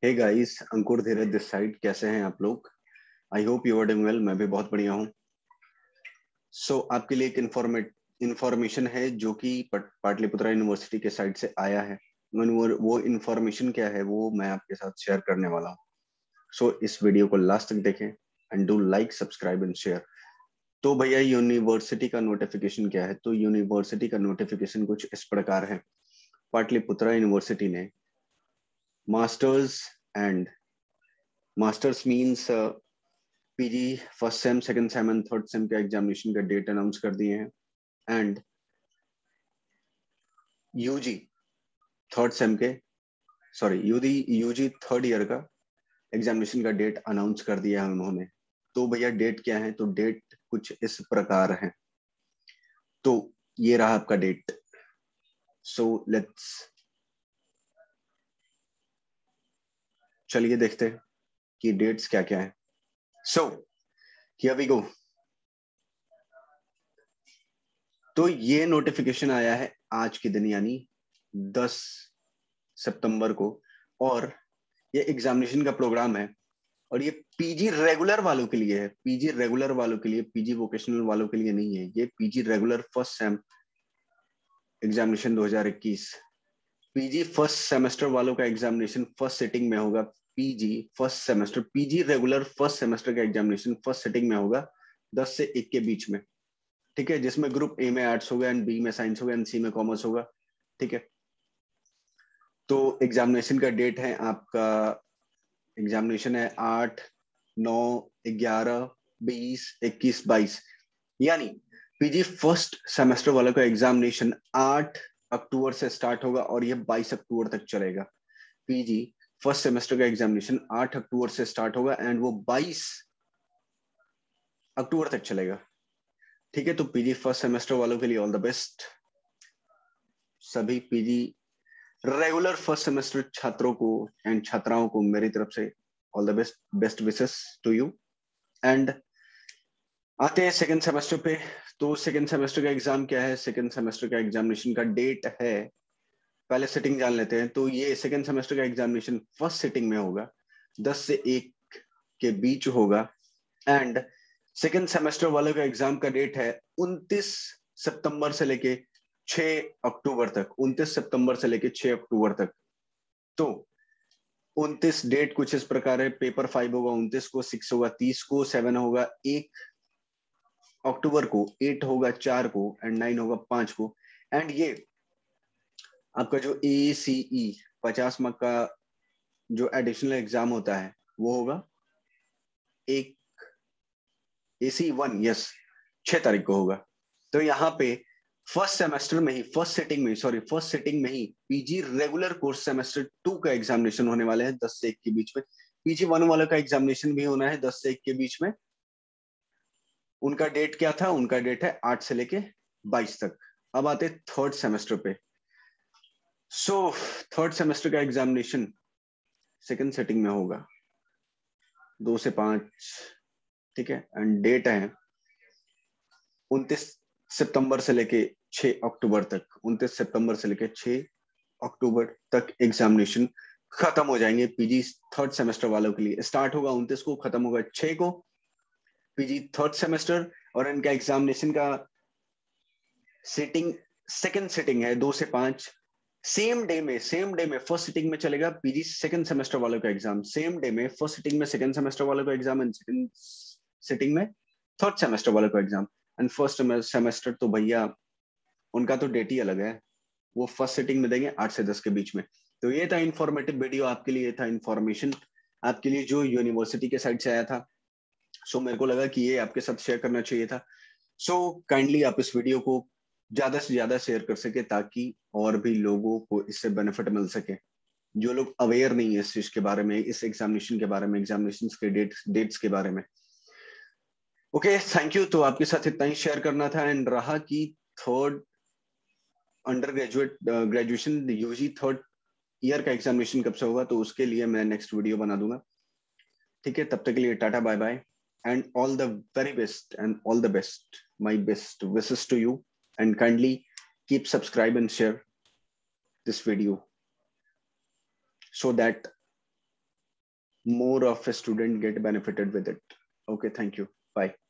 Hey guys, Ankur Dheeraj this side. कैसे हैं आप लोग? I hope you are doing well. मैं भी बहुत बढ़िया हूँ। आपके लिए एक इंफॉर्मेशन है जो कि पाटलिपुत्रा यूनिवर्सिटी के साइड से आया है। वो इंफॉर्मेशन क्या है वो मैं आपके साथ शेयर करने वाला हूँ। इस वीडियो को लास्ट तक देखें and do like, subscribe and share. तो भैया, यूनिवर्सिटी का नोटिफिकेशन क्या है? तो यूनिवर्सिटी का नोटिफिकेशन कुछ इस प्रकार है। पाटलिपुत्रा यूनिवर्सिटी ने masters and masters means PG first sem, second sem and third sem का एग्जामिनेशन का डेट अनाउंस कर दिए हैं। एंड यूजी थर्ड सेम के यूजी थर्ड ईयर का एग्जामिनेशन का डेट अनाउंस कर दिया है उन्होंने। तो भैया डेट क्या है? तो डेट कुछ इस प्रकार है। तो ये रहा आपका डेट। लेट्स चलिए देखते हैं कि डेट्स क्या क्या है। Here we go. तो ये नोटिफिकेशन आया है आज के दिन, यानी 10 सितंबर को। और ये एग्जामिनेशन का प्रोग्राम है और ये पीजी रेगुलर वालों के लिए है। पीजी रेगुलर वालों के लिए, पीजी वोकेशनल वालों के लिए नहीं है। ये PG regular first sem examination 2021। PG first semester वालों का एग्जामिनेशन फर्स्ट सिटिंग में होगा। PG first semester, PG regular first semester का एग्जामिनेशन फर्स्ट सिटिंग में होगा 10 से 1 के बीच में। ठीक है, जिसमें ग्रुप ए में आर्ट्स होगा एंड बी में साइंस होगा एंड सी में कॉमर्स होगा। ठीक है, तो एग्जामिनेशन का डेट है आपका, एग्जामिनेशन है 8, 9, 11, 20, 21, 22। यानी पीजी फर्स्ट सेमेस्टर वालों का एग्जामिनेशन 8 अक्टूबर से स्टार्ट होगा और ये 22 अक्टूबर तक चलेगा। पीजी फर्स्ट सेमेस्टर का एग्जामिनेशन 8 अक्टूबर से स्टार्ट होगा एंड वो 22 अक्टूबर तक चलेगा। ठीक है, तो पीजी फर्स्ट सेमेस्टर वालों के लिए ऑल द बेस्ट। सभी पीजी रेगुलर फर्स्ट सेमेस्टर छात्रों को एंड छात्राओं को मेरी तरफ से all the best, best wishes to you. And आते हैं सेकंड सेमेस्टर पे। तो सेकंड सेमेस्टर का एग्जाम क्या है? सेकंड सेमेस्टर का एग्जामिनेशन का डेट है, पहले सिटिंग जान लेते हैं। तो ये सेकंड सेमेस्टर का एग्जामिनेशन फर्स्ट सिटिंग में होगा, 10 से 1 के बीच होगा। एंड सेकंड सेमेस्टर वाले का एग्जाम का डेट है 29 सितंबर से लेके 6 अक्टूबर तक। 29 सितंबर से लेके 6 अक्टूबर तक। तो 29 डेट कुछ इस प्रकार है। पेपर 5 होगा 29 को, 6 होगा 30 को, 7 होगा 1 अक्टूबर को, 8 होगा 4 को एंड 9 होगा 5 को। एंड ये आपका जो ACE 50 मार्क का जो एडिशनल एग्जाम होता है वो होगा एक ACE 1, यस, 6 तारीख को होगा। तो यहाँ पे फर्स्ट सेमेस्टर में ही, फर्स्ट सिटिंग में ही पीजी रेगुलर कोर्स सेमेस्टर 2 का एग्जामिनेशन होने वाले हैं 10 से 1 के बीच में। पीजी 1 वाला का एग्जामिनेशन भी होना है 10 से 1 के बीच में। उनका डेट क्या था? उनका डेट है 8 से लेके 22 तक। अब आते थर्ड सेमेस्टर पे। थर्ड सेमेस्टर का एग्जामिनेशन सेकंड सेटिंग में होगा 2 से 5। ठीक है, एंड डेट है 29 सितंबर से लेके 6 अक्टूबर तक। 29 सितंबर से लेके 6 अक्टूबर तक एग्जामिनेशन खत्म हो जाएंगे पीजी थर्ड सेमेस्टर वालों के लिए। स्टार्ट होगा 29 को, खत्म होगा 6 को, पीजी थर्ड सेमेस्टर। और इनका एग्जामिनेशन का सिटिंग, सेकंड सिटिंग है 2 से 5। सेम डे में फर्स्ट सिटिंग में चलेगा पीजी सेकंड सेमेस्टर वालों का एग्जाम। सेम डे में फर्स्ट सिटिंग में सेकंड सेमेस्टर वालों का एग्जाम एंड सेकंड सिटिंग में थर्ड सेमेस्टर वालों का एग्जाम। एंड फर्स्ट सेमेस्टर तो भैया उनका तो डेट ही अलग है, वो फर्स्ट सिटिंग में देंगे 8 से 10 के बीच में। तो ये था इंफॉर्मेटिव वीडियो आपके लिए, था इंफॉर्मेशन आपके लिए जो यूनिवर्सिटी के साइड से आया था। मेरे को लगा कि ये आपके साथ शेयर करना चाहिए था। काइंडली आप इस वीडियो को ज्यादा से ज्यादा शेयर कर सके ताकि और भी लोगों को इससे बेनिफिट मिल सके जो लोग अवेयर नहीं है इस चीज के बारे में, इस एग्जामिनेशन के बारे में, एग्जामिनेशन के डेट्स के बारे में। Okay, thank you. तो आपके साथ इतना ही शेयर करना था। एंड रहा कि third under graduation UG third year का एग्जामिनेशन कब से होगा, तो उसके लिए मैं नेक्स्ट वीडियो बना दूंगा। ठीक है, तब तक के लिए tata, bye bye and all the very best and all the best, my best wishes to you. And kindly keep subscribe and share this video so that more of a student get benefited with it. Okay, thank you. Bye.